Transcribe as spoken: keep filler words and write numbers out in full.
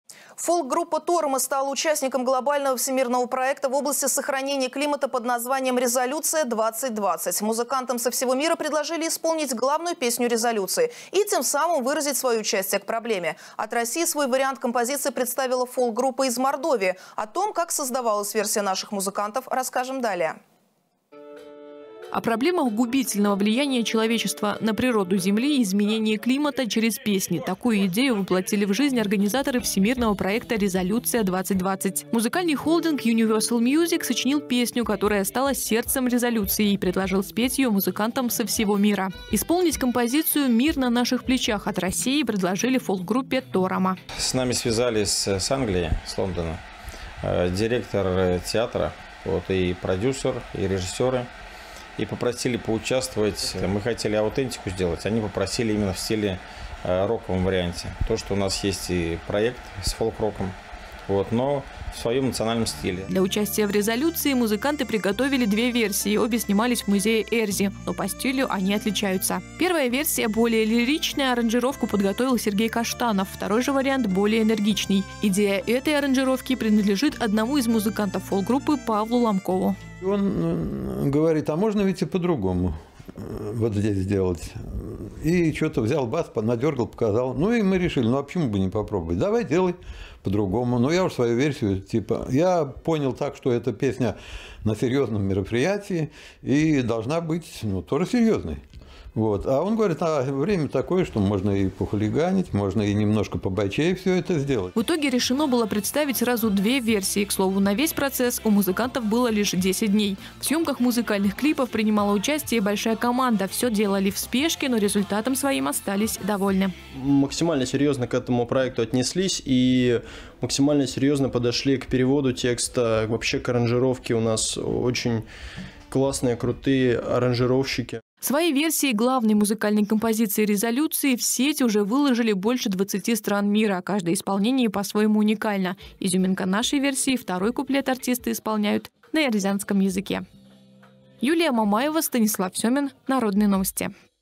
Фолк-группа «Торома» стала участником глобального всемирного проекта в области сохранения климата под названием «Резолюция двадцать двадцать». Музыкантам со всего мира предложили исполнить главную песню резолюции и тем самым выразить свое участие к проблеме. От России свой вариант композиции представила фолк-группа из Мордовии. О том, как создавалась версия наших музыкантов, расскажем далее. О проблемах губительного влияния человечества на природу Земли и изменения климата через песни. Такую идею воплотили в жизнь организаторы всемирного проекта «Резолюция двадцать двадцать». Музыкальный холдинг Universal Music сочинил песню, которая стала сердцем резолюции, и предложил спеть ее музыкантам со всего мира. Исполнить композицию «Мир на наших плечах» от России предложили фолк-группе «Торома». С нами связались с Англии, с Лондона, директор театра, вот, и продюсер, и режиссеры. И попросили поучаствовать. Мы хотели аутентику сделать, они попросили именно в стиле э, роковом варианте. То, что у нас есть и проект с фолк-роком, вот, но в своем национальном стиле. Для участия в резолюции музыканты приготовили две версии. Обе снимались в музее Эрзи, но по стилю они отличаются. Первая версия более лиричная, аранжировку подготовил Сергей Каштанов. Второй же вариант более энергичный. Идея этой аранжировки принадлежит одному из музыкантов фолк-группы Павлу Ломкову. Он говорит, а можно ведь и по-другому вот здесь сделать. И что-то взял бас, надергал, показал. Ну и мы решили, ну а почему бы не попробовать? Давай делай по-другому. Но я уж свою версию, типа, я понял так, что эта песня на серьезном мероприятии и должна быть, ну, тоже серьезной. Вот. А он говорит, а время такое, что можно и похулиганить, можно и немножко побойчее все это сделать. В итоге решено было представить сразу две версии. К слову, на весь процесс у музыкантов было лишь десять дней. В съемках музыкальных клипов принимала участие большая команда. Все делали в спешке, но результатом своим остались довольны. Максимально серьезно к этому проекту отнеслись и максимально серьезно подошли к переводу текста, вообще к аранжировке. У нас очень классные, крутые аранжировщики. Свои версии главной музыкальной композиции «Резолюции» в сеть уже выложили больше двадцати стран мира. Каждое исполнение по-своему уникально. Изюминка нашей версии — второй куплет артисты исполняют на эрзянском языке. Юлия Мамаева, Станислав Семин. Народные новости.